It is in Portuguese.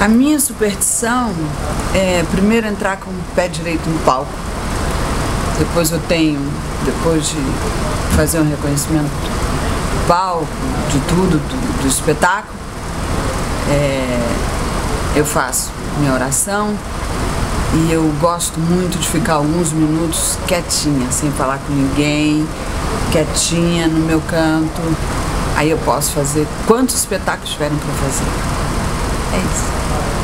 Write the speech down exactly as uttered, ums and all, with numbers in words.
A minha superstição é primeiro entrar com o pé direito no palco. Depois eu tenho, depois de fazer um reconhecimento do palco, de tudo, do, do espetáculo, é, eu faço minha oração e eu gosto muito de ficar alguns minutos quietinha, sem falar com ninguém, quietinha no meu canto. Aí eu posso fazer quantos espetáculos tiverem para fazer. É isso.